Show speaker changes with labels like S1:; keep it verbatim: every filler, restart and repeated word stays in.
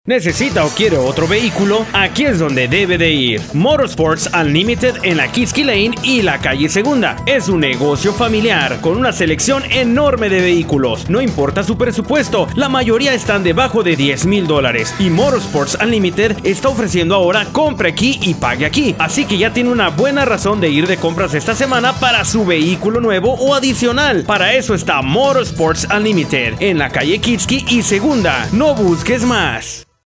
S1: ¿Necesita o quiere otro vehículo? Aquí es donde debe de ir. Motorsports Unlimited en la Kiski Lane y la calle Segunda. Es un negocio familiar con una selección enorme de vehículos. No importa su presupuesto, la mayoría están debajo de diez mil dólares. Y Motorsports Unlimited está ofreciendo ahora compre aquí y pague aquí. Así que ya tiene una buena razón de ir de compras esta semana para su vehículo nuevo o adicional. Para eso está Motorsports Unlimited en la calle Kiski y Segunda. No busques más.